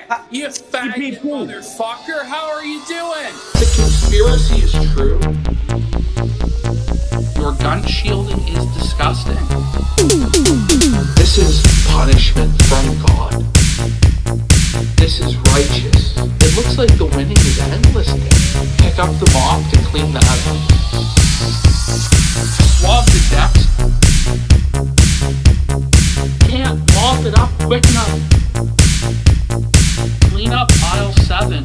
You faggot motherfucker! How are you doing? The conspiracy is true. Your gun shielding is disgusting. This is punishment from God. This is righteous. It looks like the winning is endless. Pick up the mop to clean that up. Swab the decks. Can't mop it up quick enough. Clean up aisle 7.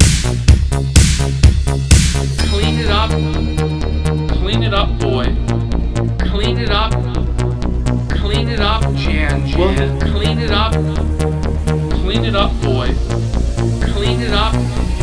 Clean it up. Clean it up, boy. Clean it up. Clean it up, Jan. Clean it up. Clean it up, boy. Clean it up.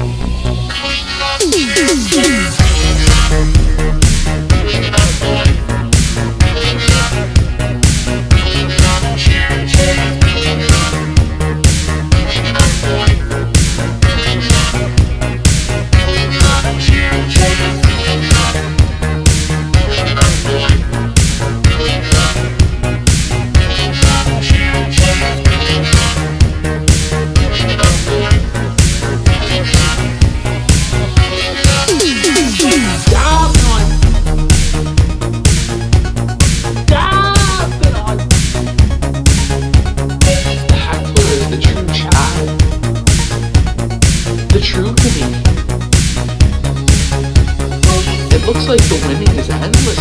Looks like the winning is endless.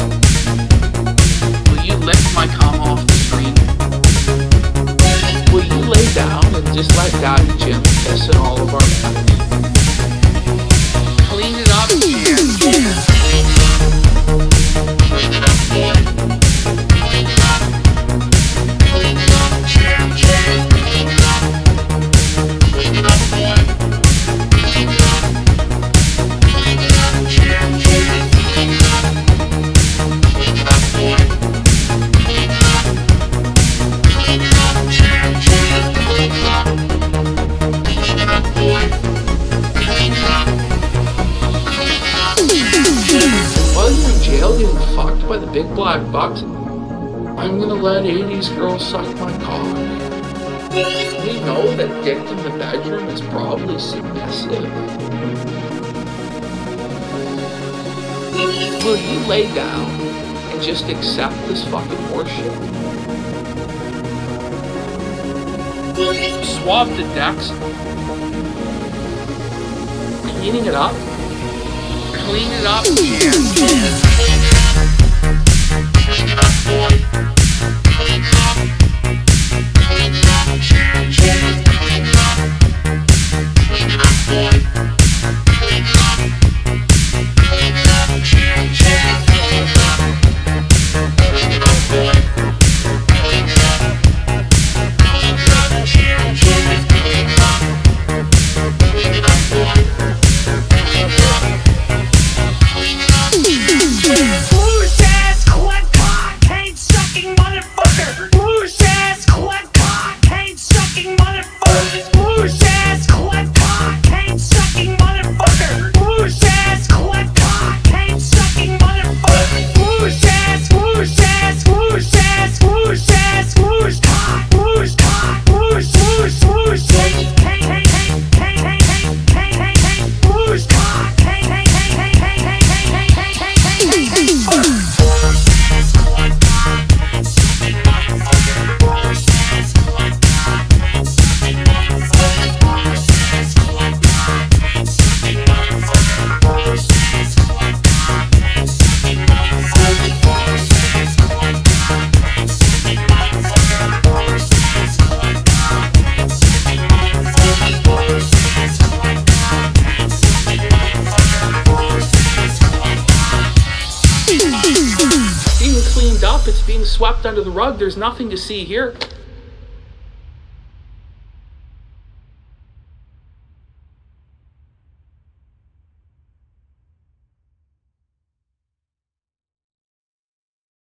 Will you lick my cum off the screen? Will you lay down and just let Daddy Jim piss in all of our mouths? Clean it up, by the big black bucks, I'm gonna let 80s girls suck my cock. We know that dick in the bedroom is probably submissive. Will you lay down and just accept this fucking horseshit? Swab the decks. Cleaning it up. Clean it up. It's being swept under the rug. There's nothing to see here.